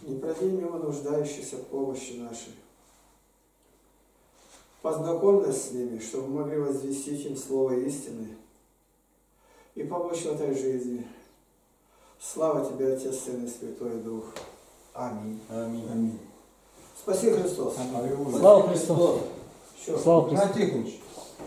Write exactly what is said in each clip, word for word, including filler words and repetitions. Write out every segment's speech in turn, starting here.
и пройди мимо нуждающихся в помощи нашей. Познакомь нас с ними, чтобы мы могли возвестить им слово истины и помочь в этой жизни. Слава Тебе, Отец, Сын и Святой Дух. Аминь. Аминь. Аминь. Спаси Христос. Аминь. Слава Христу. Слава Христу. Игнат Тихонович,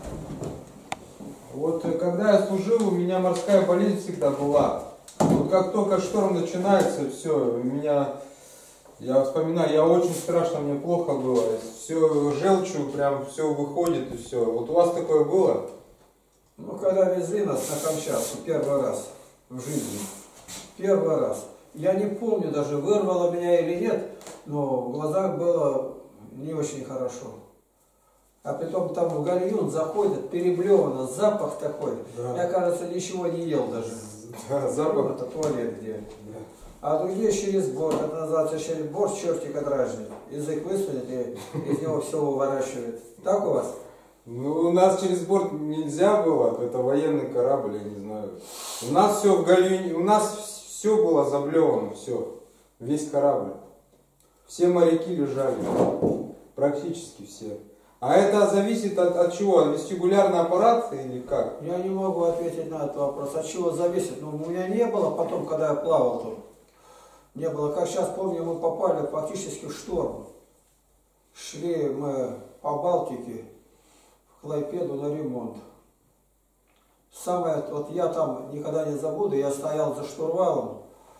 вот когда я служил, у меня морская болезнь всегда была. Вот как только шторм начинается, все, меня, я вспоминаю, я очень страшно, мне плохо было. Все желчью прям все выходит и все. Вот у вас такое было? Ну, когда везли нас на Камчатку первый раз в жизни, первый раз, я не помню даже, вырвало меня или нет, но в глазах было не очень хорошо. А притом там в гальюн заходит, переблевано, запах такой. Да. Я, кажется, ничего не ел даже. Да, запах. Это туалет где. Да. А другие через борт, это называется через борт чертика дражнит. Язык высунет и из него все выворачивает. Так у вас? Ну, у нас через борт нельзя было, это военный корабль, я не знаю. У нас все в гальюне, у нас все было заблевано, все, весь корабль. Все моряки лежали, практически все. А это зависит от, от чего? Вестибулярный аппарат или как? Я не могу ответить на этот вопрос. От чего зависит? Ну, у меня не было потом, когда я плавал тут. Не было. Как сейчас помню, мы попали фактически в шторм. Шли мы по Балтике в Клайпеду на ремонт. Самое, вот я там никогда не забуду, я стоял за штурвалом.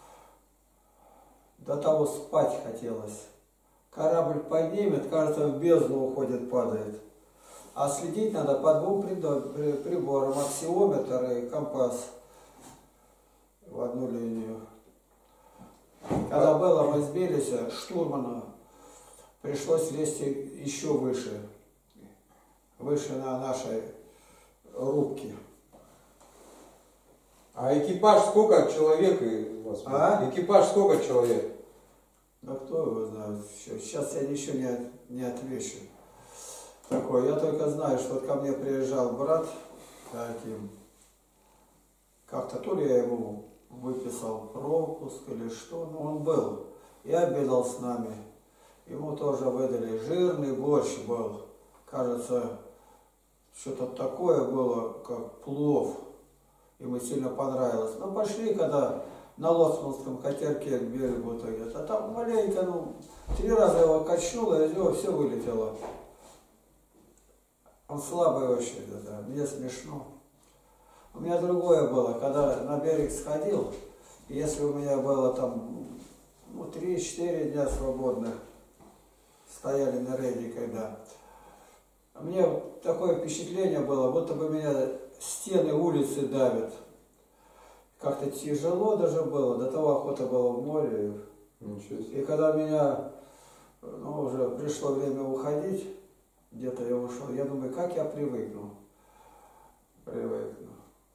До того спать хотелось. Корабль поднимет, кажется, в бездну уходит, падает. А следить надо по двум приборам, аксиометр и компас в одну линию. Когда было, мы сбились, штурмана пришлось лезть еще выше, выше на нашей рубке. А экипаж сколько человек у вас? А? Экипаж сколько человек? Да кто его знает? Сейчас я ничего не, не отвечу. Такое. Я только знаю, что вот ко мне приезжал брат таким. Как-то то ли я ему выписал пропуск или что, но он был. И обедал с нами. Ему тоже выдали жирный борщ был. Кажется, что-то такое было, как плов. Ему сильно понравилось. Но пошли, когда на Лоцманском катерке к берегу, а там маленько, ну, три раза его качнуло, и из него все вылетело. Он слабый очень, да, мне смешно. У меня другое было, когда на берег сходил, и если у меня было там, ну, три-четыре дня свободных, стояли на рейде, когда, мне такое впечатление было, будто бы меня стены улицы давят. Как-то тяжело даже было, до того охота была в море. И когда меня, ну, уже пришло время уходить, где-то я ушел, я думаю, как я привыкну. Привыкну.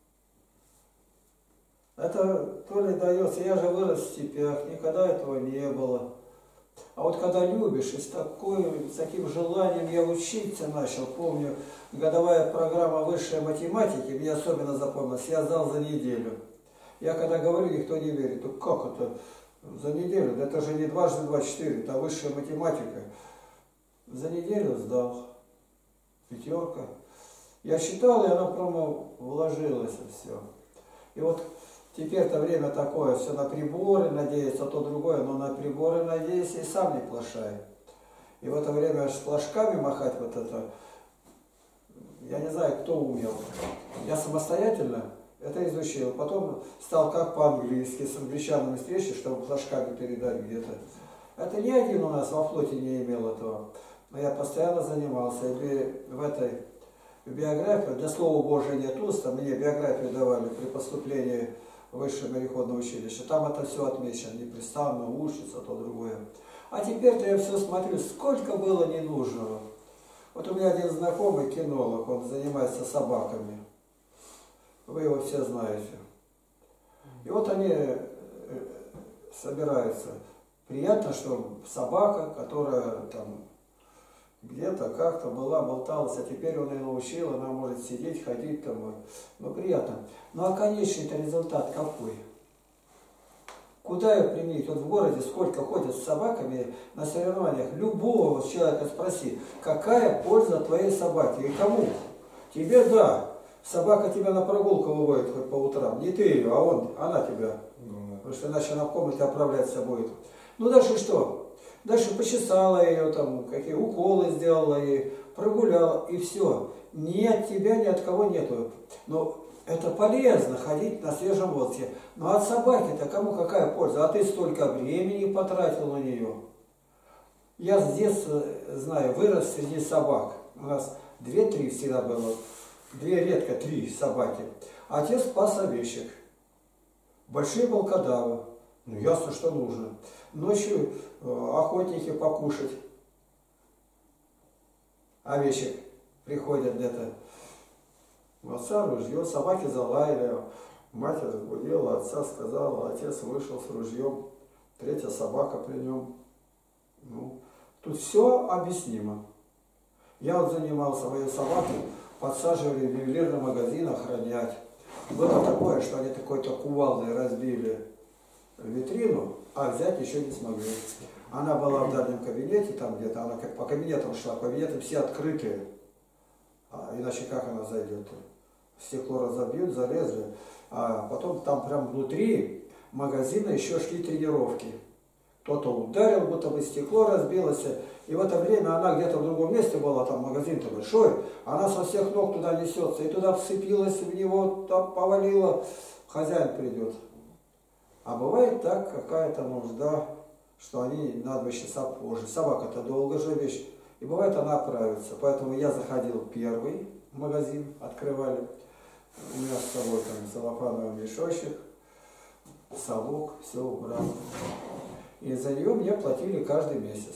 Это то ли дается, я же вырос в степях, никогда этого не было. А вот когда любишь, и с, такой, с таким желанием я учиться начал, помню, годовая программа высшей математики, мне особенно запомнилась, я сдал за неделю. Я когда говорю, никто не верит. Ну как это за неделю? Да это же не дважды два четыре, это высшая математика. За неделю сдал. Пятерка. Я считал, и она прямо вложилась и все. И вот теперь-то время такое, все на приборы надеяться, то другое, но на приборы надеясь и сам не плашай. И в это время с флажками махать вот это, я не знаю, кто умел. Я самостоятельно это изучил. Потом стал как по-английски, с англичанами встречи, чтобы флажками передать где-то. Это ни один у нас во флоте не имел этого. Но я постоянно занимался. И в этой биографии, для слова Божия нет уста, мне биографию давали при поступлении в высшее мореходное училище. Там это все отмечено, непрестанно учится, то другое. А теперь-то я все смотрю, сколько было ненужного. Вот у меня один знакомый кинолог, он занимается собаками. Вы его все знаете. И вот они собираются. Приятно, что собака, которая там где-то как-то была, болталась, а теперь он ее научил, она может сидеть, ходить там. Ну, приятно. Ну, а конечный-то результат какой? Куда ее применить? Вот в городе сколько ходят с собаками на соревнованиях. Любого человека спроси, какая польза твоей собаки и кому? Тебе да. Собака тебя на прогулку выводит хоть по утрам. Не ты ее, а он, она тебя. Ну, Потому что иначе она в комнате оправляться будет. Ну дальше что? Дальше почесала ее, там, какие уколы сделала ей, прогуляла, и все. Ни от тебя, ни от кого нету. Но это полезно ходить на свежем воздухе. Но от собаки-то кому какая польза? А ты столько времени потратил на нее. Я с детства знаю, вырос среди собак. У нас две-три всегда было. Две, редко три собаки. Отец пас овечек. Большие волкодавы. Ну, ясно, что нужно. Ночью э, охотники покушать. Овечек приходят где-то. Отца ружье, собаки залаяли. Мать разбудила, отца сказала, отец вышел с ружьем. Третья собака при нем. Ну, тут все объяснимо. Я вот занимался, мою собаку подсаживали в ювелирный магазин охранять. Было такое, что они такой-то кувалдой разбили витрину, а взять еще не смогли. Она была в дальнем кабинете, там где-то, она как по кабинетам шла, кабинеты все открытые. А иначе как она зайдет? Стекло разобьют, залезли. А потом там прям внутри магазина еще шли тренировки. Кто-то ударил, будто бы стекло разбилось. И в это время она где-то в другом месте была, там магазин-то большой. Она со всех ног туда несется. И туда вцепилась в него, там повалила. Хозяин придет. А бывает так, какая-то нужда, что они на два часа позже. Собака-то долго же вещь. И бывает она оправится. Поэтому я заходил первый в магазин, открывали. У меня с собой там целлофановый мешочек, совок, все убрал. И за нее мне платили каждый месяц.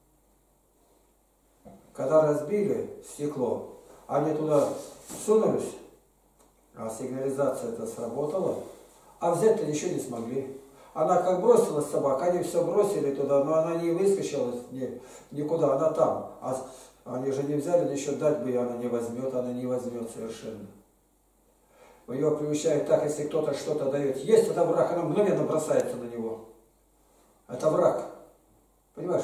Когда разбили стекло, они туда сунулись, а сигнализация это сработала, а взять-то ничего не смогли. Она как бросилась собака, они все бросили туда, но она не выскочила ни, никуда, она там. А они же не взяли, еще дать бы, и она не возьмет, она не возьмет совершенно. Ее приучают так, если кто-то что-то дает. Есть это враг, она мгновенно бросается на него. Это враг. Понимаешь?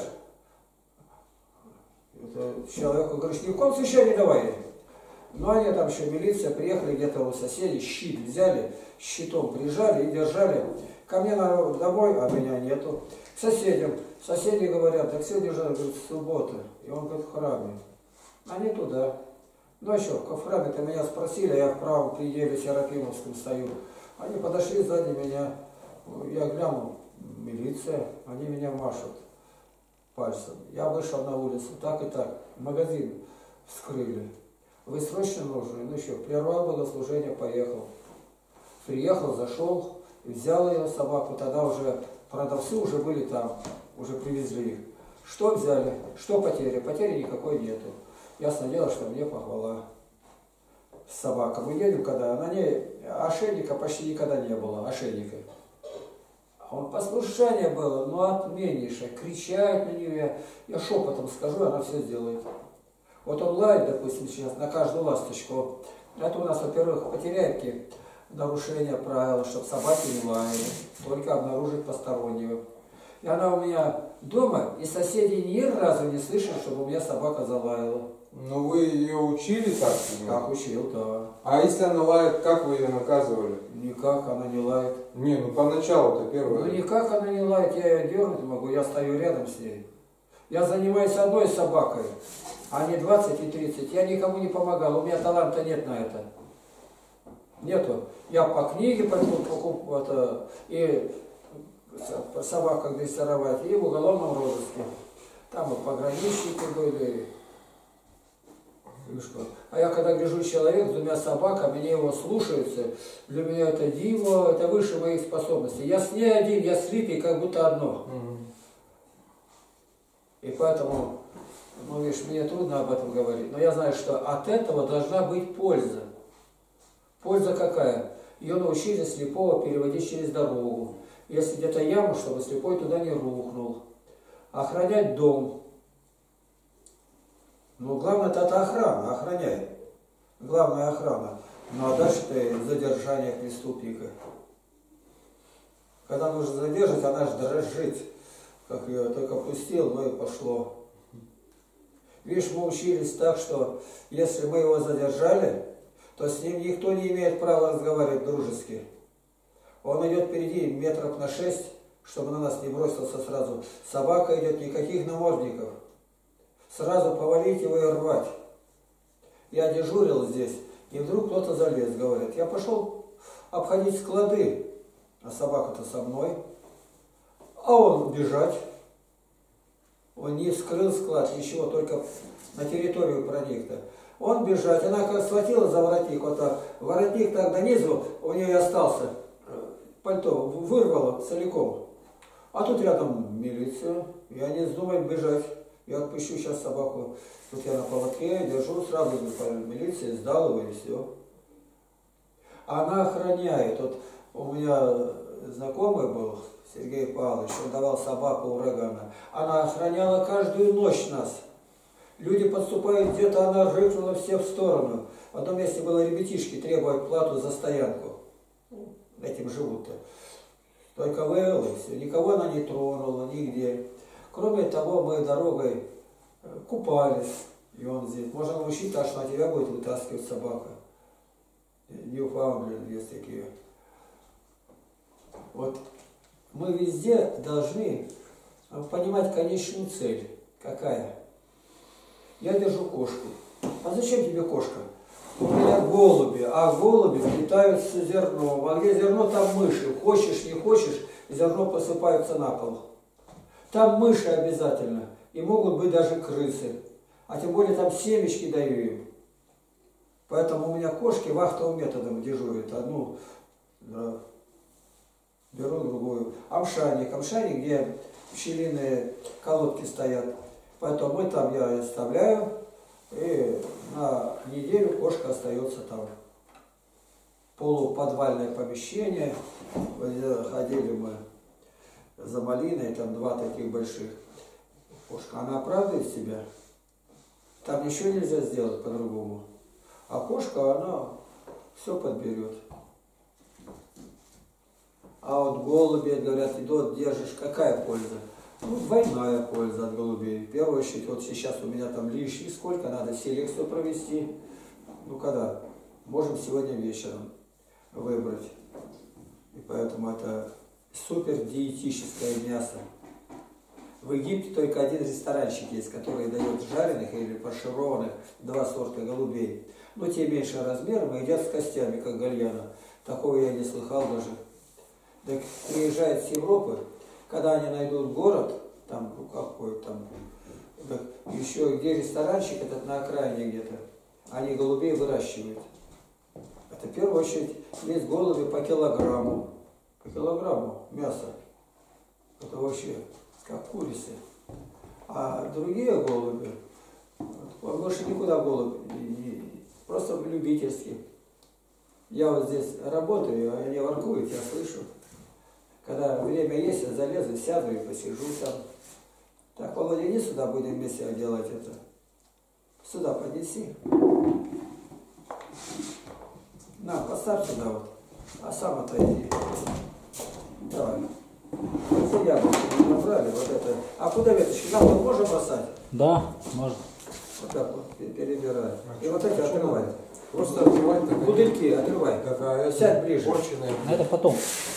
Это человеку говоришь, ни в коем случае не давай. Но они там еще, милиция, приехали где-то у соседей, щит взяли, щитом прижали и держали. Ко мне на, домой, а меня нету. К соседям. Соседи говорят, так сегодня же, говорит, суббота. И он говорит, в храме. Они туда. Ну еще, в храме-то меня спросили, я в правом пределе Серафимовском стою. Они подошли сзади меня. Я глянул, милиция, они меня машут пальцем. Я вышел на улицу, так и так. Магазин вскрыли. Вы срочно нужны? Ну еще, прервал богослужение, поехал. Приехал, зашел, взял ее собаку, тогда уже продавцы уже были там, уже привезли их. Что взяли? Что потери? Потери никакой нету. Ясно дело, что мне похвала собака. Мы едем, когда на ней ошейника почти никогда не было, ошейника. Он послушание было, но отменнейшее. Кричать на нее, я, я шепотом скажу, она все сделает. Вот он лает, допустим, сейчас на каждую ласточку. Это у нас, во-первых, потеряйки, нарушение правил, чтобы собаки не лаяли, только обнаружить постороннего. И она у меня дома, и соседи ни разу не слышали, чтобы у меня собака залаяла. Ну вы ее учили так? Как учил, да. А если она лает, как вы ее наказывали? Никак она не лает. Не, ну поначалу-то первое. Ну никак она не лает, я ее дернуть могу, я стою рядом с ней. Я занимаюсь одной собакой, а не двадцать и тридцать. Я никому не помогал, у меня таланта нет на это. Нету. Я по книге покупаю, это, и собак дрессировать, и в уголовном розыске. Там и пограничники были. А я когда гляжу, человек с двумя собаками, мне его слушаются, для меня это диво, это выше моих способностей. Я с ней один, я с Липой как будто одно. Mm-hmm. И поэтому, ну видишь, мне трудно об этом говорить, но я знаю, что от этого должна быть польза. Польза какая? Ее научили слепого переводить через дорогу. Если где-то яму, чтобы слепой туда не рухнул. Охранять дом. Ну, главное это охрана, охраняет. Главная охрана. Ну, а дальше-то задержание преступника. Когда нужно задержать, она же дрожит. Как ее только пустил, ну и пошло. Видишь, мы учились так, что если мы его задержали, то с ним никто не имеет права разговаривать дружески. Он идет впереди метров на шесть, чтобы на нас не бросился сразу. Собака идет, никаких намордников. Сразу повалить его и рвать. Я дежурил здесь, и вдруг кто-то залез, говорит. Я пошел обходить склады, а собака-то со мной. А он бежать. Он не вскрыл склад, ничего, только на территорию проник-то. Он бежать, она как схватила за воротник, вот так, воротник так донизу, у нее и остался, пальто вырвало целиком. А тут рядом милиция, я не вздумаю бежать, я отпущу сейчас собаку. Тут я на поводке держу, сразу по милиции, сдал его и все. Она охраняет, вот у меня знакомый был, Сергей Павлович, он давал собаку урагана. Она охраняла каждую ночь нас. Люди подступают где-то, она рыкнула все в сторону. В одном месте было ребятишки требовать плату за стоянку. Этим живут-то. Только вывела и все. Никого она не тронула, нигде. Кроме того, мы дорогой купались. И он здесь. Можно научить, так что на тебя будет вытаскивать собака. Ньюфаундленд есть такие. Вот. Мы везде должны понимать конечную цель. Какая? Я держу кошку. А зачем тебе кошка? У меня голуби, а голуби летают с зерном. А где зерно, там мыши. Хочешь, не хочешь, зерно посыпается на пол. Там мыши обязательно. И могут быть даже крысы. А тем более там семечки даю им. Поэтому у меня кошки вахтовым методом дежурят. Одну да, беру, другую. Амшаник. Амшаник, где пчелиные колодки стоят. Поэтому мы там, я оставляю, и на неделю кошка остается там. Полуподвальное помещение. Ходили мы за малиной, там два таких больших. Кошка, она оправдывает себя. Там ничего нельзя сделать по-другому. А кошка, она все подберет. А вот голуби, говорят, идут, держишь, какая польза? Ну, двойная польза от голубей. В первую очередь, вот сейчас у меня там лишний, сколько надо селекцию провести. Ну, когда? Можем сегодня вечером выбрать. И поэтому это супер диетическое мясо. В Египте только один ресторанчик есть, который дает жареных или фаршированных два сорта голубей. Но те меньше размером и едят с костями, как гальяна. Такого я не слыхал даже. Так приезжают с Европы, когда они найдут город, там, ну какой там, так, еще где ресторанчик этот на окраине где-то, они голубей выращивают. Это в первую очередь есть голуби по килограмму. По килограмму мяса. Это вообще как курицы. А другие голуби, больше никуда голубь, просто любительские. Я вот здесь работаю, они воркуют, я слышу. Когда время есть, я залезу, сяду и посижу там. Так, Володя, иди сюда, будем вместе делать это. Сюда поднеси. На, поставь сюда вот. А сам отойди. Давай. Вот яблоки мы набрали, вот это. А куда веточки? Нам тут можно бросать? Да, можно. Вот так вот перебирай. И вот эти отрывай. Просто отрывать так. Бутыльки отрывай. Такая, сядь ближе. Порченая. Это потом.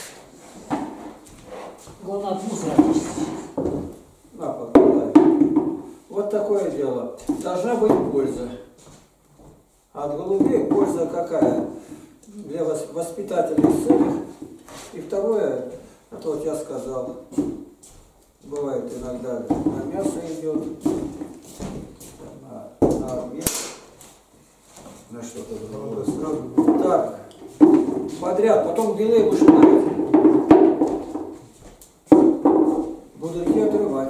Главное от мусора очистить. На, покладай. Вот такое дело. Должна быть польза. От голубей польза какая? Для воспитательных целей. И второе, это вот я сказал, бывает иногда на мясо идет, на, на обед, на что-то другое. Так, подряд, потом дилей будешь говорить. Буду идти отрывать.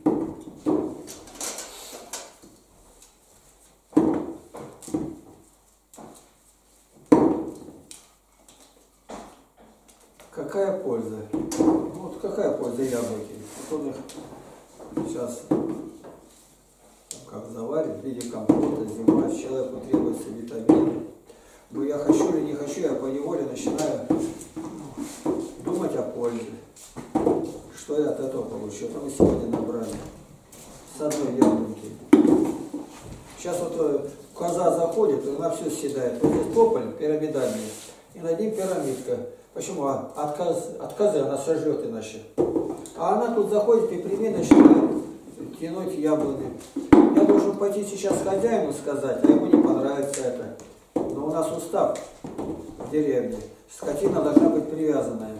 Какая польза? Вот какая польза яблоки? Вот он их сейчас как заварит в виде компота, зима, человеку требуется витамины. Но я хочу или не хочу, я поневоле начинаю думать о пользе. пользы. Что я от этого получу? Это мы сегодня набрали. С одной яблоньки. Сейчас вот коза заходит, и она все съедает. Вот здесь тополь пирамидальный, и над ним пирамидка. Почему? А от, коз, от козы она сожрет иначе. А она тут заходит и прямее начинает тянуть яблони. Я должен пойти сейчас хозяину сказать, а ему не понравится это. Но у нас устав в деревне. Скотина должна быть привязанная.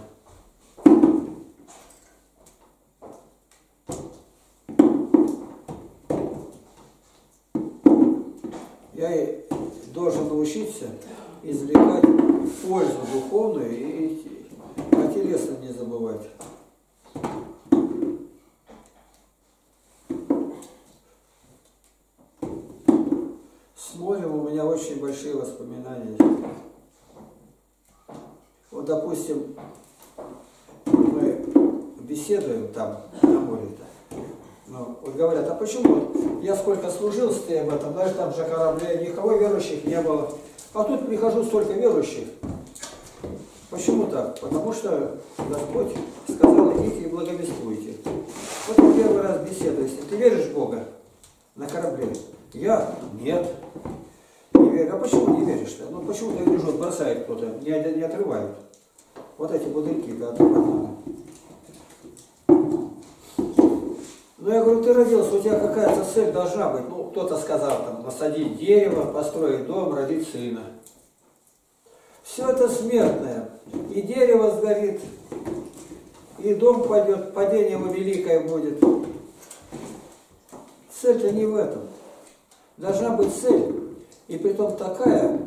Я должен научиться извлекать пользу духовную и о телесном не забывать. С морем у меня очень большие воспоминания. Вот, допустим, мы беседуем там на море-то. Ну, вот говорят, а почему я сколько служил с тобой, там, даже там же корабле, никого верующих не было. А тут прихожу, столько верующих. Почему так? Потому что Господь сказал, идите и благовествуйте. Вот я первый раз беседую с ним. Ты веришь в Бога на корабле? Я? Нет. Не верю. А почему не веришь-то? Ну почему-то я вижу, бросает кто-то, не, не отрывают. Вот эти бутыльки-то отрывать надо. Ну я говорю, ты родился, у тебя какая-то цель должна быть. Ну кто-то сказал, там, насадить дерево, построить дом, родить сына. Все это смертное. И дерево сгорит, и дом пойдет, падение его великое будет. Цель-то не в этом. Должна быть цель, и притом такая,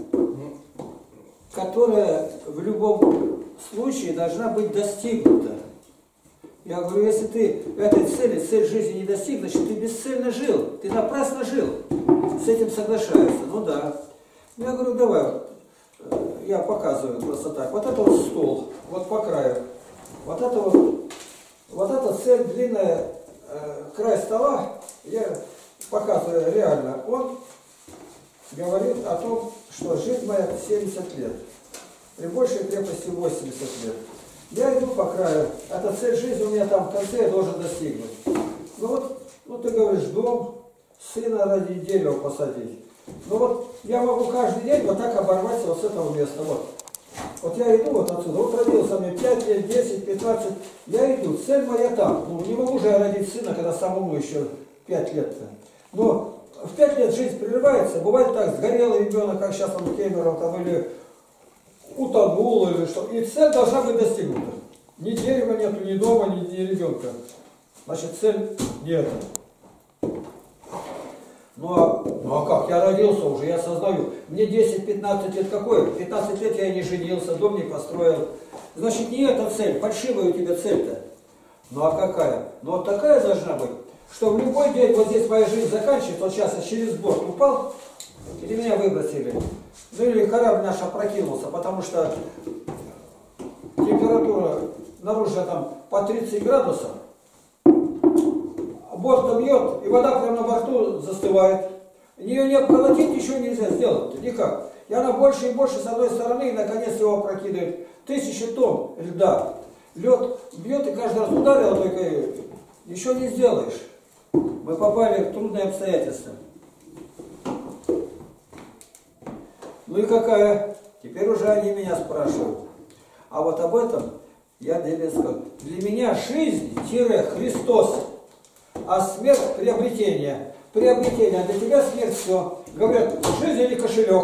которая в любом случае должна быть достигнута. Я говорю, если ты этой цели, цель жизни не достиг, значит ты бесцельно жил, ты напрасно жил. С этим соглашаются, ну да. Я говорю, давай, я показываю просто так. Вот это вот стол, вот по краю. Вот это вот, вот эта цель, длинная, э, край стола, я показываю реально. Он говорит о том, что жизнь моя семьдесят лет. При большей крепости восемьдесят лет. Я иду по краю. Эта цель жизни у меня там в конце я должен достигнуть. Ну вот, ну ты говоришь, дом, сына ради дерева посадить. Ну вот я могу каждый день вот так оборваться вот с этого места. Вот. Вот я иду вот отсюда. Вот родился мне пять лет, десять, пятнадцать. Я иду. Цель моя там. Ну не могу же я родить сына, когда самому еще пять лет-то. Но в пять лет жизнь прерывается. Бывает так, сгорел ребенок, как сейчас он Кемеров там, или утонул, или что. И цель должна быть достигнута. Ни дерева нету, ни дома, ни, ни ребенка. Значит, цель нет. Ну а, ну а как? Я родился уже, я осознаю. Мне десять-пятнадцать лет какое? пятнадцать лет я не женился, дом не построил. Значит, не эта цель, фальшивая у тебя цель-то. Ну а какая? Ну вот такая должна быть, что в любой день, вот здесь моя жизнь заканчивается, вот сейчас я через борт упал, или меня выбросили. Ну или корабль наш опрокинулся, потому что температура наружу там по тридцать градусов. Бортом бьет, и вода прямо на борту застывает. Ее не обколотить, ничего нельзя сделать, никак. И она больше и больше с одной стороны, и наконец его опрокидывает. Тысячи тонн льда. Лед бьет, и каждый раз ударил, только ничего не сделаешь. Мы попали в трудные обстоятельства. Ну и какая? Теперь уже они меня спрашивают. А вот об этом я для сказал. Для меня жизнь-Христос. А смерть – приобретение. Приобретение. А для тебя смерть все. Говорят, жизнь или кошелек?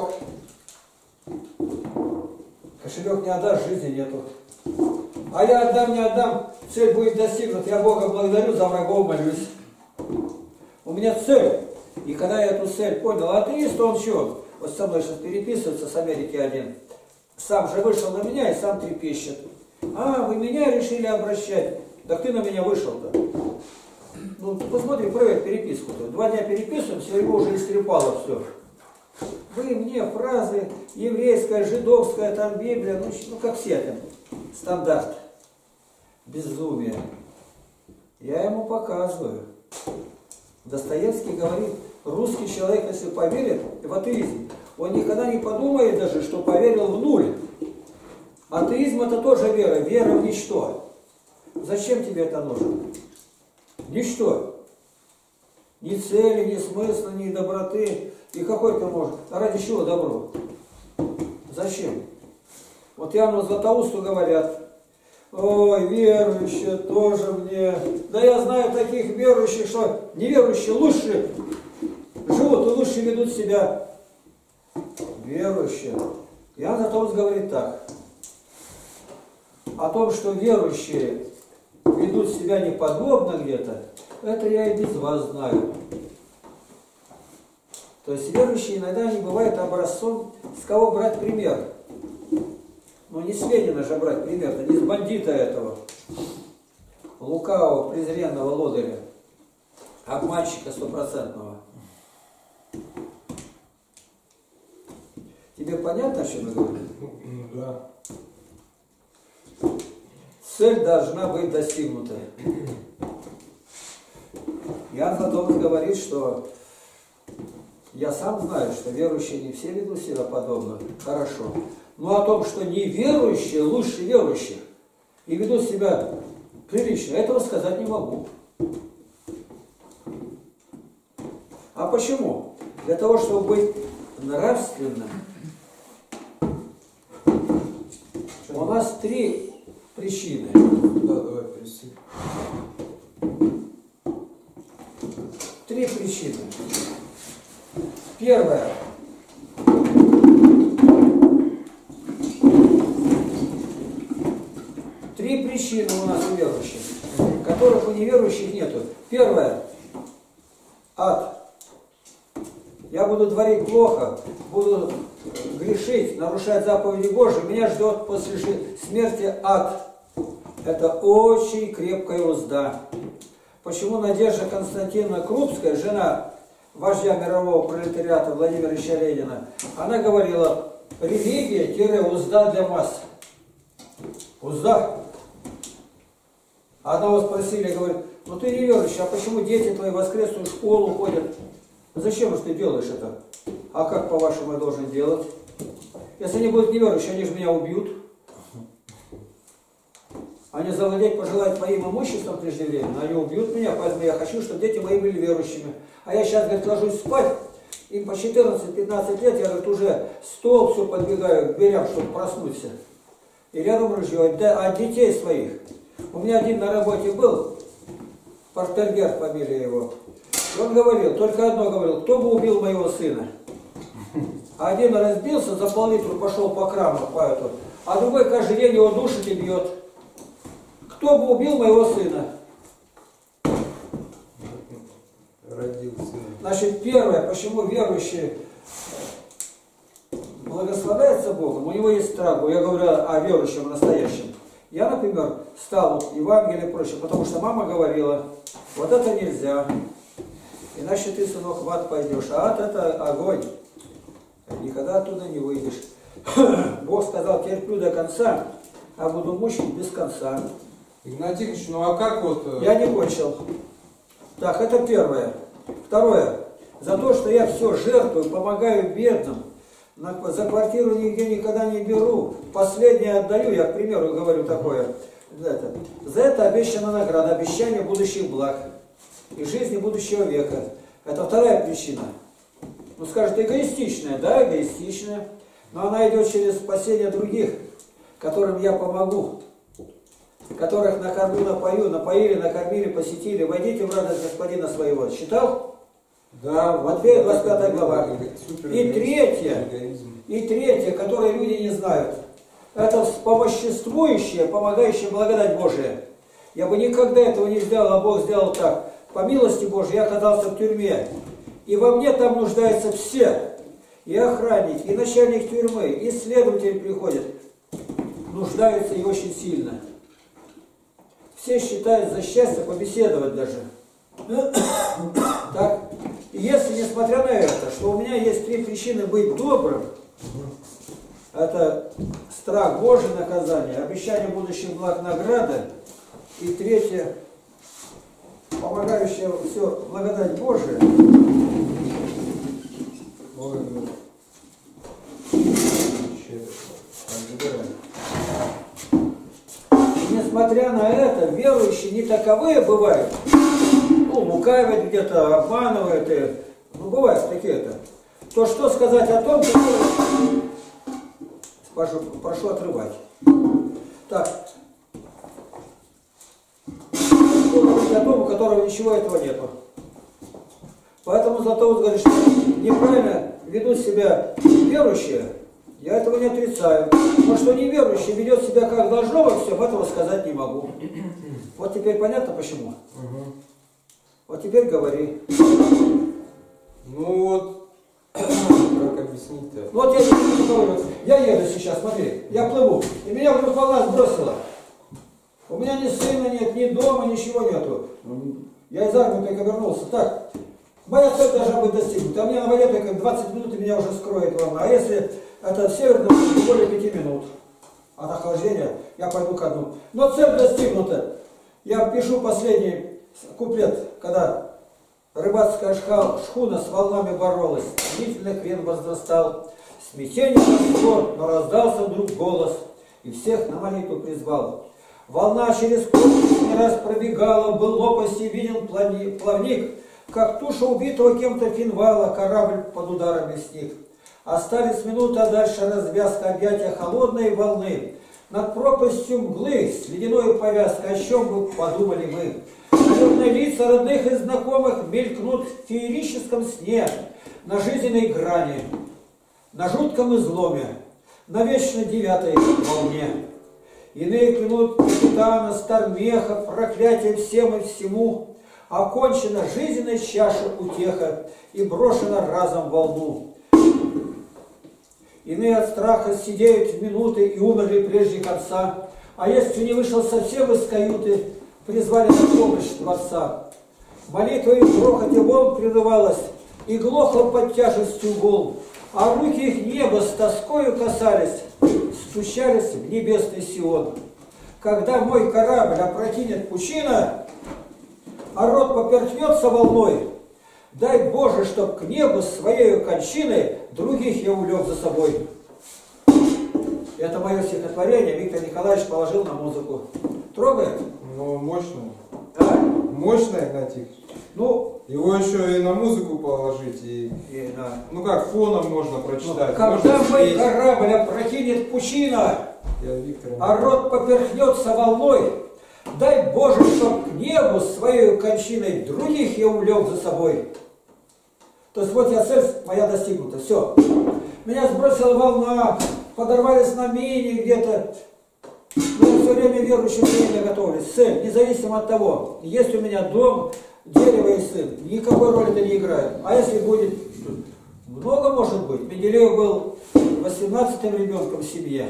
Кошелек не отдашь, жизни нету. А я отдам, не отдам, цель будет достигнута. Я Бога благодарю, за врагов молюсь. У меня цель. И когда я эту цель понял, атеист, он что? Вот со мной сейчас переписывается с Америки один. Сам же вышел на меня и сам трепещет. А, вы меня решили обращать. Так ты на меня вышел-то. Ну, ты посмотри, проверь переписку-то. Два дня переписываемся, его уже истрепало все. Вы мне фразы еврейская, жидовская, там Библия, ну, ну как все там. Стандарт. Безумие. Я ему показываю. Достоевский говорит, русский человек, если поверит в атеизм, он никогда не подумает даже, что поверил в нуль. Атеизм это тоже вера, вера в ничто. Зачем тебе это нужно? Ничто. Ни цели, ни смысла, ни доброты. И какой ты можешь? А ради чего добро? Зачем? Вот Иоанну Златоусту говорят: ой, верующие тоже мне. Да я знаю таких верующих, что неверующие лучше живут и лучше ведут себя. Верующие. Иоанн Златоуст говорит так. О том, что верующие ведут себя неподобно где-то, это я и без вас знаю. То есть верующие иногда не бывают образцом, с кого брать пример. Ну не с Ленина же брать пример, не с бандита этого, лукавого, презренного лодыря, обманщика стопроцентного. Тебе понятно, о чем я говорю? Ну да. Цель должна быть достигнута. Иоанн Златоуст говорит, что я сам знаю, что верующие не все ведут себя подобно. Хорошо. Но о том, что неверующие лучше верующих и ведут себя прилично, этого сказать не могу. А почему? Для того, чтобы быть нравственным, у нас три причины. Да, давай, пересек. Три причины. Первое. Три причины у нас у верующих, которых у неверующих нету. Первое. Ад. Я буду творить плохо, буду грешить, нарушать заповеди Божьи. Меня ждет после смерти ад. Это очень крепкая узда. Почему Надежда Константиновна Крупская, жена вождя мирового пролетариата Владимира Ильича Ленина, она говорила: религия-узда для масс. Узда. Одного спросили, говорит: ну ты не верующий, а почему дети твои в воскресную школу ходят? Зачем же ты делаешь это? А как, по-вашему, я должен делать? Если они будут неверующие, они же меня убьют. Они завладеть пожелают моим имуществом преждевременно, они убьют меня, поэтому я хочу, чтобы дети мои были верующими. А я сейчас, говорит, ложусь спать, им по четырнадцать-пятнадцать лет, я, говорит, уже стол все подвигаю к дверям, чтобы проснуться. И рядом ружье, от детей своих. У меня один на работе был, Портергер, фамилия его. И он говорил, только одно говорил: кто бы убил моего сына? А один разбился, за пол-литру пошел по краму, по эту, а другой каждый день его душит и бьет. Кто бы убил моего сына? Родил сына. Значит, первое, почему верующий благословляется Богом, у него есть страх. Я говорю о верующем настоящем. Я, например, стал вот Евангелие и прочее, потому что мама говорила: вот это нельзя, иначе ты, сынок, в ад пойдешь. А ад — это огонь. Никогда оттуда не выйдешь. Бог сказал: терплю до конца, а буду мучить без конца. Игнатий Ильич, ну а как вот... Я не кончил. Так, это первое. Второе. За то, что я все жертвую, помогаю бедным, за квартиру нигде никогда не беру, последнее отдаю, я, к примеру, говорю такое. Это. За это обещана награда, обещание будущих благ и жизни будущего века. Это вторая причина. Ну, скажет, эгоистичная. Да, эгоистичная. Но она идет через спасение других, которым я помогу. Которых накормлю, напою, напоили, накормили, посетили. Войдите в радость Господина своего. Читал? Да. Матфея двадцать пятая глава. И третье, и третье, которое люди не знают. Это вспомоществующее, помогающее благодать Божия. Я бы никогда этого не сделал, а Бог сделал так. По милости Божией я оказался в тюрьме. И во мне там нуждаются все. И охранник, и начальник тюрьмы, и следователь приходит. Нуждаются и очень сильно. Все считают за счастье побеседовать даже. Так? И если, несмотря на это, что у меня есть три причины быть добрым, это страх Божий, наказание, обещание будущих благ, награды, и третье, помогающее все благодать Божия. несмотря на это, верующие не таковые бывают. Ну, лукавят где-то, обманывают. И, ну, бывают такие-то. То что сказать о том, что... Прошу, прошу отрывать. Так. Что говорить о том, у которого ничего этого нету. Поэтому Златоуст говорит, что неправильно ведут себя верующие. Я этого не отрицаю. Но что неверующий ведет себя как должно во всем, этого сказать не могу. Вот теперь понятно почему? Угу. Вот теперь говори. Ну вот, как объяснить-то? Вот я тебе говорю, я еду сейчас, смотри, я плыву, и меня вдруг волна сбросила. У меня ни сына нет, ни дома, ничего нету. Я из армии только вернулся. Так, моя цель должна быть достигнута. А мне на воде только двадцать минут, и меня уже скроет волна. А если это в северном, более пяти минут от охлаждения, я пойду ко дну. Но цель достигнута. Я пишу последний куплет, когда рыбацкая шхуна с волнами боролась, длительный крен возрастал, смятение росло, но раздался вдруг голос, и всех на молитву призвал. Волна через корпус не раз пробегала, был лопасти виден плавник, как туша убитого кем-то финвала, корабль под ударами сник. Остались минуты, а дальше развязка объятия холодной волны. Над пропастью мглы с ледяной повязкой, о чем бы подумали мы. Наверное, лица родных и знакомых мелькнут в феерическом сне, на жизненной грани, на жутком изломе, на вечно девятой волне. Иные клянут капитана, Стармеха, проклятие всем и всему. Окончена жизненная чаша утеха и брошена разом в волну. Иные от страха сидеют в минуты и умерли прежде конца. А если не вышел совсем из каюты, призвали на помощь Творца. Молитва и в грохоте волн прерывалась и глохла под тяжестью волн, а руки их неба с тоскою касались, спущались в небесный Сион. Когда мой корабль опрокинет пучина, а рот поперхнется волной, дай Боже, чтоб к небу своей кончиной других я увлек за собой. Это мое стихотворение Виктор Николаевич положил на музыку. Трогает? Ну, мощное. А? Мощное, Игнатий. Ну, его еще и на музыку положить, и, и да. Ну как, фоном можно прочитать. Когда можно мой спеть. корабль опрокинет пучина, Я Виктор, а рот поперхнется волной, дай Боже, чтоб к небу своей кончиной других я увлек за собой. То есть вот я цель моя достигнута, все. Меня сбросила волна, подорвались на мине где-то. Но я все время верующим время готовлюсь. Цель, независимо от того, есть у меня дом, дерево и сын, никакой роли это не играет. А если будет, много может быть. Менделеев был восемнадцатым ребенком в семье.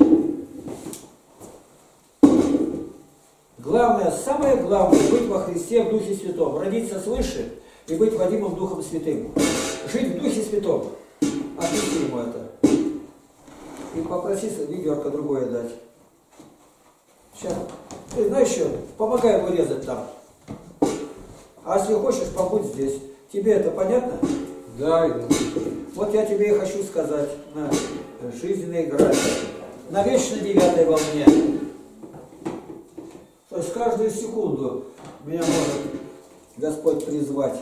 Главное, самое главное, быть во Христе в Духе Святом, родиться свыше и быть водимым Духом Святым. Жить в Духе Святом. Отнеси ему это. И попроси ведерко другое дать. Сейчас. Ты знаешь что? Помогай вырезать там. А если хочешь, побудь здесь. Тебе это понятно? Да. Вот я тебе и хочу сказать на жизненной грани, на вечно девятой волне. То есть каждую секунду меня может Господь призвать.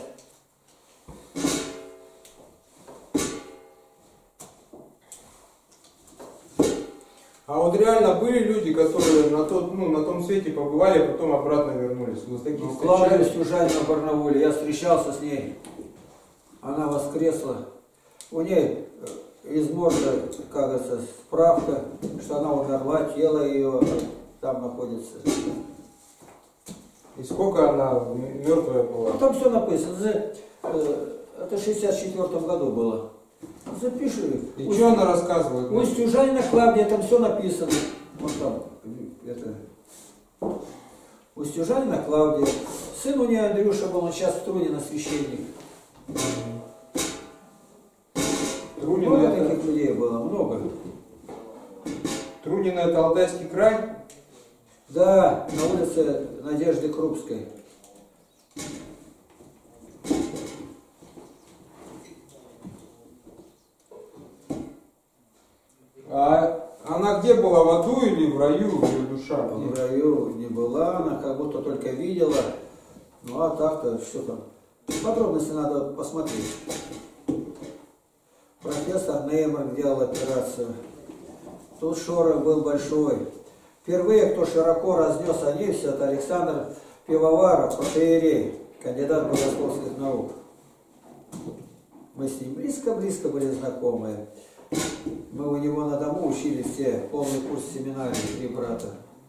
А вот реально были люди, которые на, тот, ну, на том свете побывали, а потом обратно вернулись. Вот таких Ну, Клавдия Стюжанина в Барнауле, я встречался с ней. Она воскресла. У ней из морга, как это, справка, что она умерла, тело ее там находится. И сколько она мертвая была? Ну, там все написано. Это в шестьдесят четвёртом году было. Запиши. И у, что она рассказывает? У Стюжанина Клавдия там все написано. Вот там. Это. У Стюжанина Клавдия. Сын у нее Андрюша был, он сейчас в Трунина священник. Трунина много это... таких людей было, много. Трунина это Алтайский край? Да, на улице Надежды Крупской. А она где была, в аду или в раю, или в душе? душа. В раю не была, она как будто только видела. Ну а так-то, что там? Подробности надо посмотреть. Профессор Неймар делал операцию. Тут шорох был большой. Впервые, кто широко разнес о ней все, это Александр Пивоваров, протоиерей, кандидат богословских наук. Мы с ним близко-близко были знакомы. Мы у него на дому учились все, полный курс семинарии, три брата.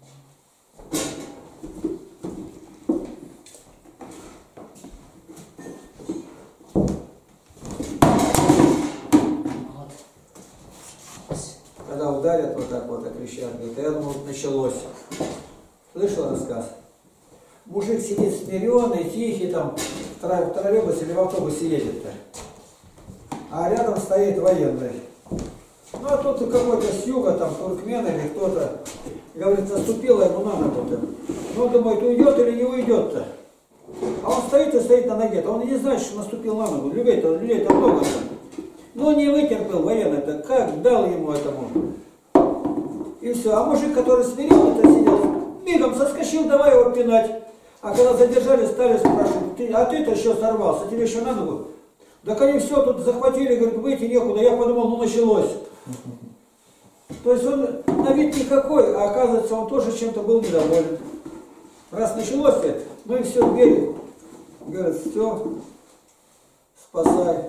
Когда ударят вот так вот, окричат, говорит, я думал, началось. Слышал рассказ? Мужик сидит смиренный, тихий, там, в троллейбусе или в автобусе едет-то. А рядом стоит военный. Ну а тут какой-то с юга, там, туркмен или кто-то, говорит, наступила ему на ногу-то. Ну, он думает, уйдет или не уйдет-то. А он стоит и стоит на ноге-то. Он не знает, что наступил на ногу. Людей-то людей-то много-то. Но не вытерпел военный-то, как дал ему этому. И все. А мужик, который смиренно-то сидел, мигом соскочил, давай его пинать. А когда задержали, стали спрашивать, ты, а ты-то еще сорвался, тебе еще на ногу? Так они все тут захватили, говорят, выйти некуда. Я подумал, ну началось. То есть он на вид никакой, а оказывается, он тоже чем-то был недоволен. Раз началось, ну и все, верит. Говорят, все, спасай.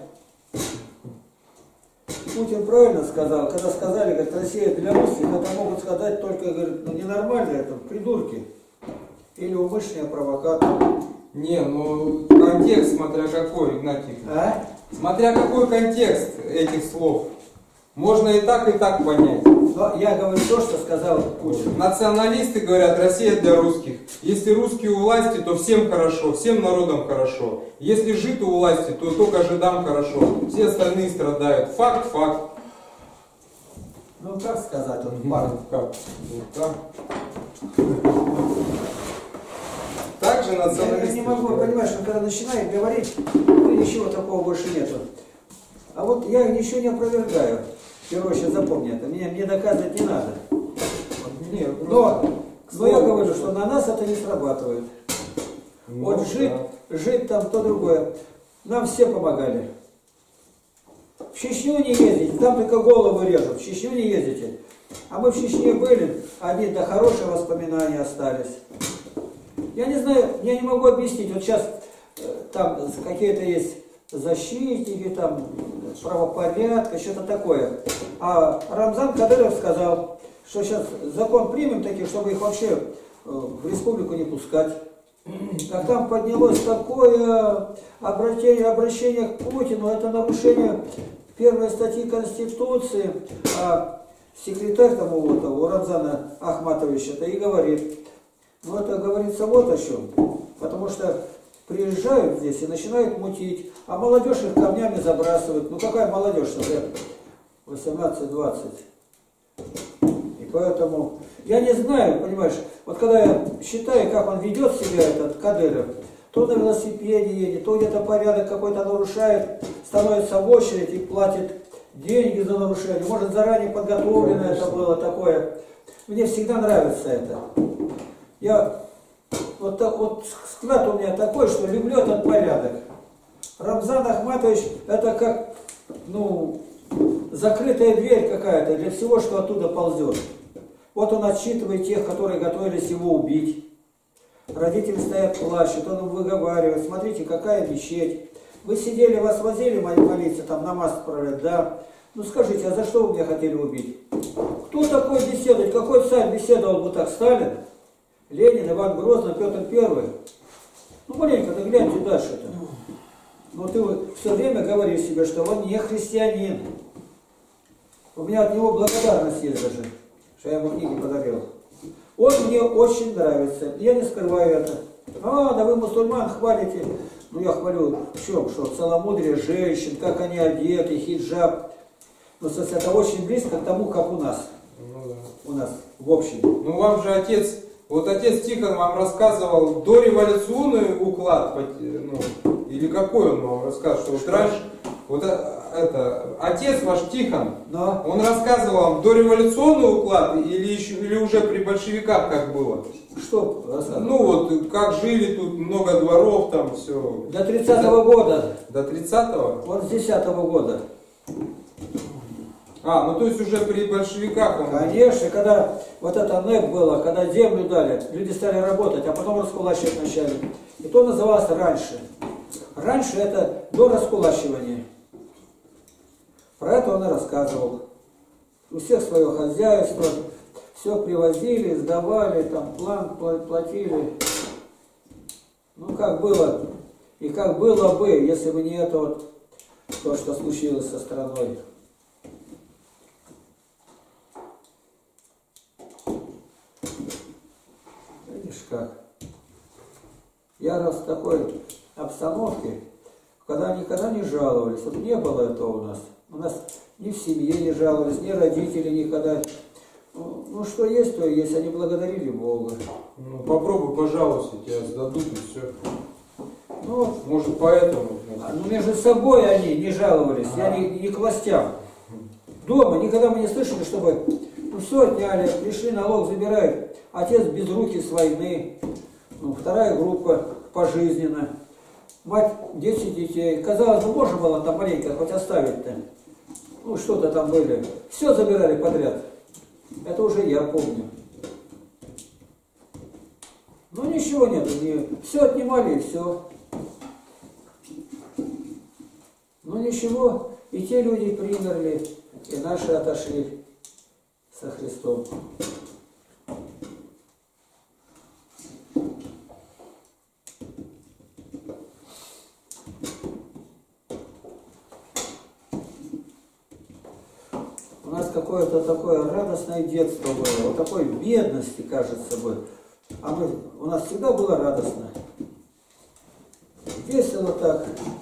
Путин правильно сказал, когда сказали, говорит, Россия для русских, это могут сказать только, говорит, ну ненормальные, это придурки. Или умышленные провокаторы. Не, ну контекст, смотря какой, Игнатий. А? Смотря какой контекст этих слов. Можно и так, и так понять. Но я говорю то, что сказал Путин. Националисты говорят, Россия для русских. Если русские у власти, то всем хорошо, всем народам хорошо. Если жид у власти, то только жидам хорошо. Все остальные страдают. Факт, факт. Ну как сказать, он факт. Как? Вот так. Также националисты. Я не могу, понимаешь, что когда начинает говорить, ну, ничего такого больше нету. А вот я ничего не опровергаю. В первую очередь запомни это. Меня, мне доказывать не надо. Нет, но, но я говорю, что на нас это не срабатывает. Ну, вот жить, да. жить там, то другое. Нам все помогали. В Чечню не ездите, там только голову режут. В Чечню не ездите. А мы в Чечне были, одни-то хорошие воспоминания остались. Я не знаю, я не могу объяснить. Вот сейчас там какие-то есть защитники, там правопорядка, что-то такое. А Рамзан Кадыров сказал, что сейчас закон примем такие, чтобы их вообще в республику не пускать. Как там поднялось такое обращение, обращение к Путину, это нарушение первой статьи Конституции. А секретарь тому вот, у Рамзана Ахматовича-то и говорит, ну это говорится вот о чем. Потому что приезжают здесь и начинают мутить, а молодежь их камнями забрасывает. Ну какая молодежь, например, восемнадцать-двадцать. И поэтому, я не знаю, понимаешь, вот когда я считаю, как он ведет себя, этот Кадыров, то на велосипеде едет, то где-то порядок какой-то нарушает, становится в очередь и платит деньги за нарушение. Может, заранее подготовлено это было такое. Мне всегда нравится это. Я, вот, вот взгляд у меня такой, что люблю этот порядок. Рамзан Ахматович, это как, ну, закрытая дверь какая-то для всего, что оттуда ползет. Вот он отчитывает тех, которые готовились его убить. Родители стоят, плачут, он им выговаривает, смотрите, какая мечеть. Вы сидели, вас возили молиться, там намаз отправлять, да? Ну скажите, а за что вы меня хотели убить? Кто такой беседовать? Какой царь беседовал бы так? Сталин? Ленин, Иван Грозный, Петр Первый? Ну маленько-то гляньте дальше-то. Но ты все время говоришь себе, что он не христианин. У меня от него благодарность есть даже, что я ему книги подарил. Он мне очень нравится, я не скрываю это. А, да вы мусульман хвалите. Ну я хвалю в чем? Что целомудрие женщин, как они одеты, хиджаб. Ну, это очень близко к тому, как у нас. Ну, да. У нас в общем. Ну вам же отец, вот отец Тихон вам рассказывал дореволюционный уклад, ну, или какой он вам рассказывал, что вот раньше, Вот это, отец ваш Тихон, Но он рассказывал вам дореволюционный уклад или, еще, или уже при большевиках как было? что рассказывал? Ну вот, как жили тут, много дворов там, все. До тридцатого года. До тридцатого? Вот с десятого года. А, ну то есть уже при большевиках он... Конечно, когда вот это НЭП было, когда землю дали, люди стали работать, а потом раскулачивать начали. И то называлось раньше. Раньше это до раскулачивания. Про это он и рассказывал. У всех свое хозяйство, все привозили, сдавали, там план платили. Ну как было, и как было бы, если бы не это вот, то, что случилось со страной. Видишь как? Я рос в такой обстановке, когда никогда не жаловались. Вот не было этого у нас. У нас ни в семье не жаловались, ни родители никогда. Ну, ну что есть, то есть. Они благодарили Бога. Ну, попробуй, пожалуйста, тебя сдадут и все. Ну, Может поэтому. а, ну между собой они не жаловались, Ага. я не, не к властям. Дома никогда мы не слышали, чтобы ну, все отняли, пришли, налог забирают. Отец без руки с войны. Ну, вторая группа пожизненно. Мать десять детей. Казалось бы, можно было там маленько хоть оставить-то. Ну, что-то там были. Все забирали подряд. Это уже я помню. Ну, ничего нету. Не... Все отнимали и все. Ну, ничего. И те люди примерли, и наши отошли со Христом. У нас какое-то такое радостное детство было, вот такой бедности, кажется бы. А мы, у нас всегда было радостно. Весело так.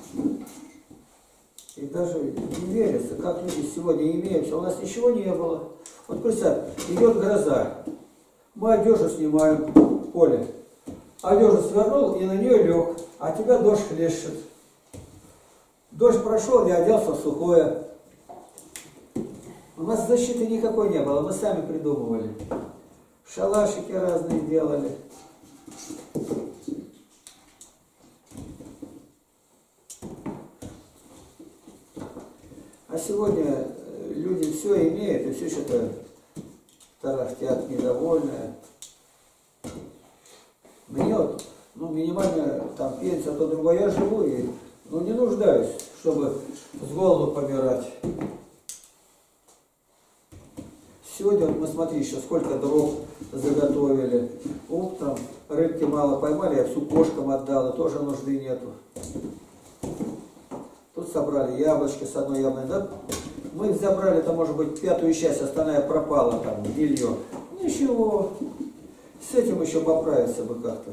И даже не верится, как люди сегодня имеются. У нас ничего не было. Вот представь, идет гроза. Мы одежду снимаем в поле. Одежду свернул и на нее лег. А тебя дождь хлещет. Дождь прошел, я оделся в сухое. У нас защиты никакой не было, мы сами придумывали. Шалашики разные делали. А сегодня люди все имеют и все что-то тарахтят, недовольные. Мне вот, ну, минимальная там пенсия, а то другое, я живу и ну, не нуждаюсь, чтобы с голоду помирать. Сегодня вот мы смотри, еще сколько дров заготовили. Утром рыбки мало поймали, я всю кошкам отдал, и тоже нужды нету. Тут собрали яблочки с одной яблони. Да? Мы их забрали, это может быть пятую часть, остальная пропала там, белье. Ничего. С этим еще поправиться бы как-то.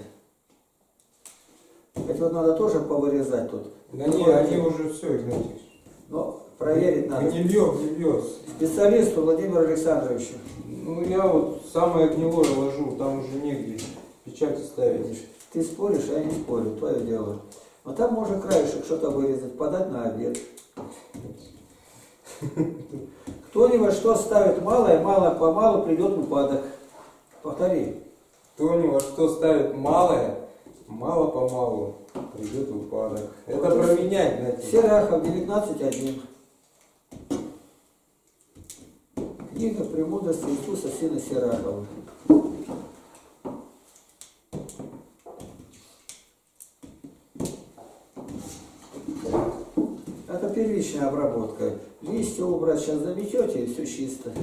Это вот надо тоже повырезать тут. Да не, они уже все, Игнатьевич. Но проверить надо. Гнилье, гнилье. Специалисту Владимиру Александровичу. Ну я вот самое гнилое ложу, там уже негде печати ставить. Ты споришь, а я не спорю, твое дело. Но там можно краешек что-то вырезать, подать на обед. Кто-нибудь что ставит малое, мало-помалу придет упадок. Повтори. Кто-нибудь что ставит малое, мало-помалу придет упадок. Это про меня, Игнатьевич. Серахов, девятнадцать один. Книга «Премудрости Иисуса, сына Серахова». Это первичная обработка. Листья убрать, сейчас заметете, и все чисто.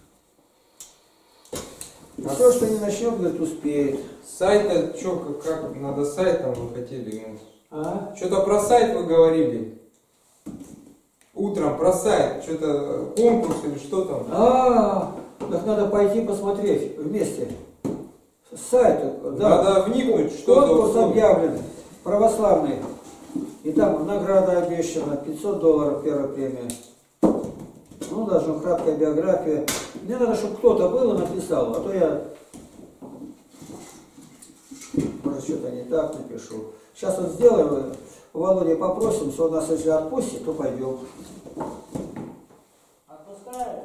А Все, что не начнет, говорит, успеет. Сайт, что, как, как надо сайтом вы хотели, Игнатьевич? А? Что-то про сайт вы говорили. Утром про сайт, что-то конкурс или что там? А, так надо пойти посмотреть вместе. Сайт, да. Надо вникнуть, что Конкурс за объявлен, православный. И там награда обещана, пятьсот долларов первая премия. Ну, даже краткая биография. Мне надо, чтобы кто-то был и написал, а то я, может, что-то не так напишу. Сейчас вот сделаю, Володя попросимся, он нас если отпустит, то пойдем. Отпускаю.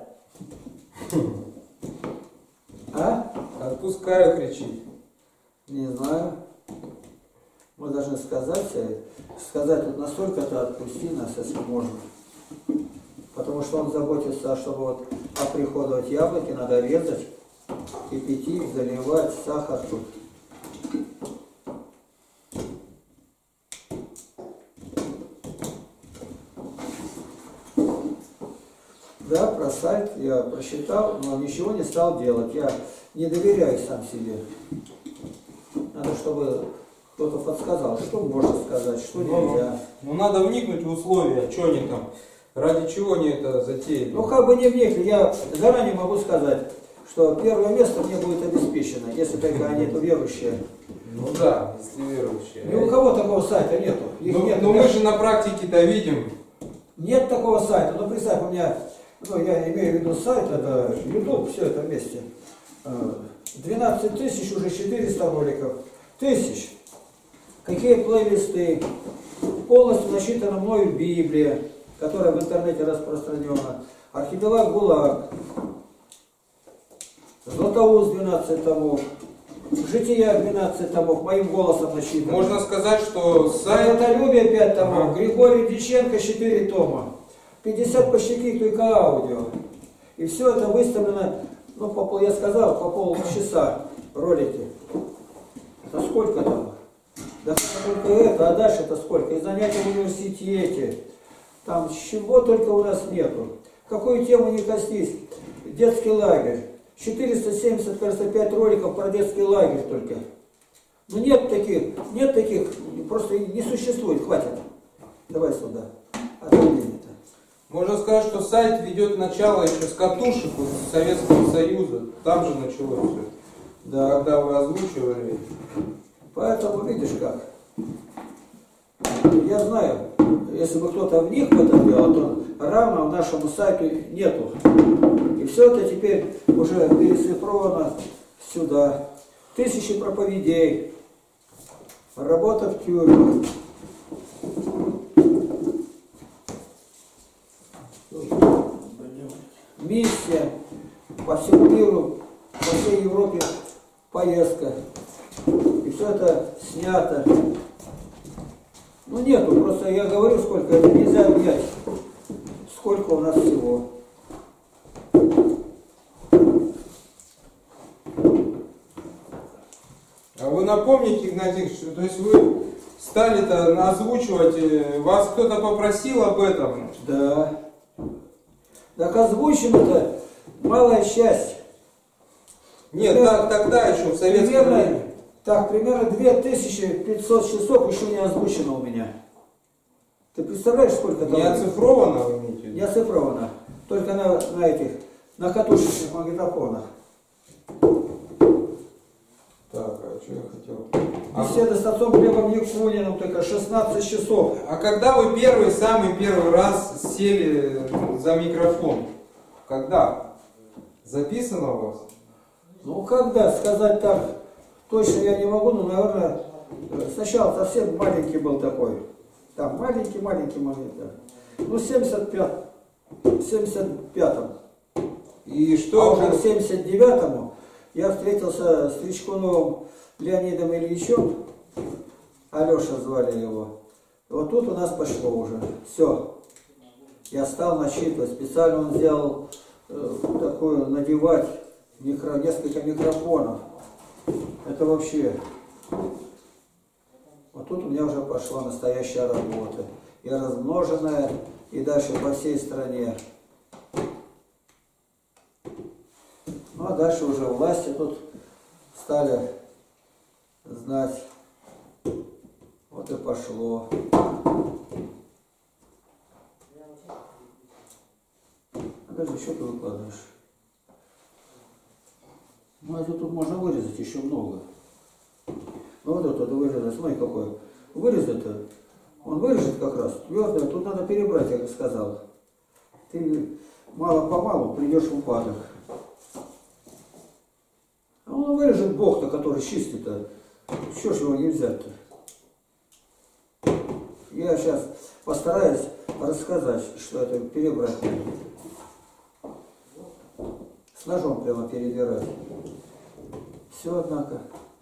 А? Отпускаю, кричит. Не знаю. Мы должны сказать, э, сказать вот настолько-то отпусти нас, если можно. Потому что он заботится, чтобы вот оприходовать яблоки, надо резать, кипятить, заливать, сахар тут. Да, про сайт я просчитал, но ничего не стал делать. Я не доверяю сам себе. Надо, чтобы кто-то подсказал, что можно сказать, что нельзя. Ну, надо вникнуть в условия, что они там, ради чего они это затеяли. Ну, как бы не вникли, я заранее могу сказать, что первое место мне будет обеспечено, если только они это верующие. Ну да, если верующие. Ни у кого такого сайта нету. Их Ну, нет, ну мы же на практике-то видим. Нет такого сайта. Ну, представь, у меня, ну, я имею в виду сайт, это YouTube, все это вместе. двенадцать тысяч, уже четыреста роликов. Тысяч. Какие плейлисты. Полностью насчитана мною Библия, которая в интернете распространена. Архипелаг ГУЛАГ. Златоуст двенадцать томов. Жития двенадцать томов, моим голосом насчитано. Можно сказать, что сайт... Золотолюбие пять томов. Ага. Григорий Диченко четыре тома. пятьдесят почти только аудио. И все это выставлено, ну, по пол, я сказал, по полчаса ролики. Это сколько там? Да только это, а дальше это сколько? И занятия в университете. Там чего только у нас нету. Какую тему не коснись? Детский лагерь. четыреста семьдесят, кажется, пять роликов про детский лагерь только. Ну нет таких, нет таких, просто не существует, хватит. Давай сюда. Отойди-то. Можно сказать, что сайт ведет начало еще с катушек вот, Советского Союза. Там же началось все. Да. Когда вы озвучивали. Поэтому видишь как. Я знаю, если бы кто-то вник в это дело, то равно нашему сайту нету. И все это теперь уже перецифровано сюда. Тысячи проповедей, работа в тюрьмах. Миссия по всему миру, по всей Европе поездка. И все это снято. Ну нету, просто я говорю, сколько, это нельзя взять. Сколько у нас всего. А вы напомните, Игнатий, что то есть вы стали-то озвучивать, вас кто-то попросил об этом? Да. Так озвучено-то малая часть. Нет, примерно, так, тогда еще в советское примерно, время. Так, примерно две тысячи пятьсот часов еще не озвучено у меня. Ты представляешь, сколько там? Не оцифровано, вы имеете в виду? Не оцифровано. Только на, на этих, на катушечных магнитофонах. Так, а что я хотел? Беседа с отцом Глебом Якуниным, только шестнадцать часов. А когда вы первый, самый первый раз сели за микрофон? Когда? Записано у вас? Ну, когда сказать так, точно я не могу, но, наверное, сначала совсем маленький был такой. Там маленький-маленький момент. Да. Ну, в семьдесят пятом. И что? А уже к семьдесят девятому я встретился с Тричкуновым Леонидом Ильичем. Алеша звали его. Вот тут у нас пошло уже. Все. Я стал насчитывать. Специально он сделал э, такую, надевать микро, несколько микрофонов. Это вообще... Вот тут у меня уже пошла настоящая работа. И размноженная, и дальше по всей стране. Ну а дальше уже власти тут стали знать. Вот и пошло. А даже что ты выкладываешь? Ну это тут можно вырезать еще много. Ну вот это вырезать, смотри какой. Вырезать-то, он вырежет как раз твердое, тут надо перебрать, я как сказал. Ты мало-помалу придешь в упадок. А он вырежет Бог-то, который чистый-то. Что ж его не взять-то? Я сейчас постараюсь рассказать, что это перебрать. С ножом прямо перебирать. Все, однако.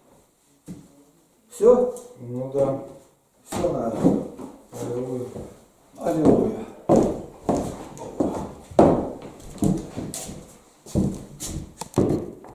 Все? Ну да. Все надо. Аллилуйя. Аллилуйя.